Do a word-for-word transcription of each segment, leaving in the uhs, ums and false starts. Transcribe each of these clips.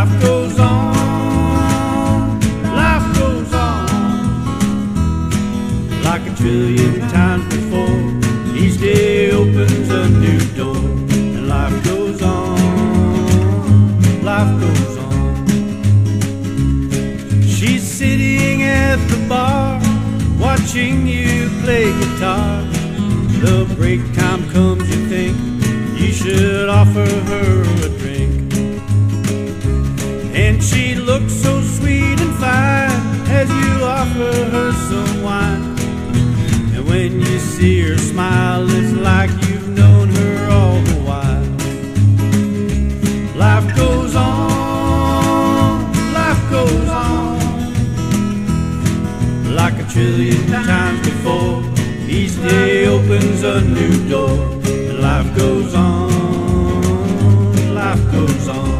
Life goes on, life goes on, like a trillion times before. Each day opens a new door, and life goes on, life goes on. She's sitting at the bar, watching you play guitar. The break time comes, you think you should offer her a drink. And she looks so sweet and fine as you offer her some wine. And when you see her smile, it's like you've known her all the while. Life goes on, life goes on, like a trillion times before. Each day opens a new door, and life goes on, life goes on.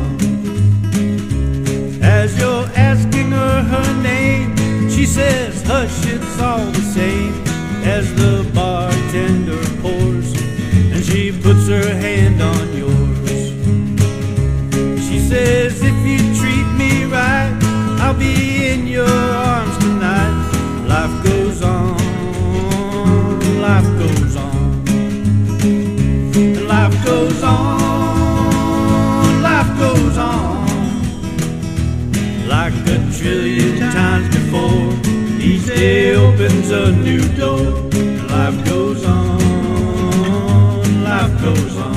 As you're asking her her name, she says, hush, it's all the same. As the bartender pours, and she puts her hand on yours, she says, if you treat me right, I'll be in your arms tonight. Life goes on, life goes on, and life goes on, life goes on, like a trillion times before. Each day opens a new door, and life goes on, life goes on.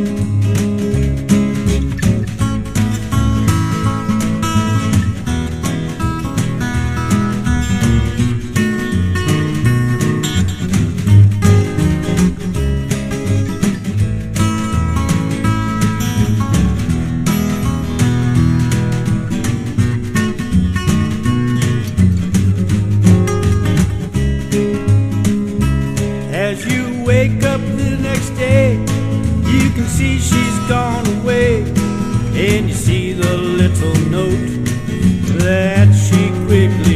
As you wake up the next day, you can see she's gone away, and you see the little note that she quickly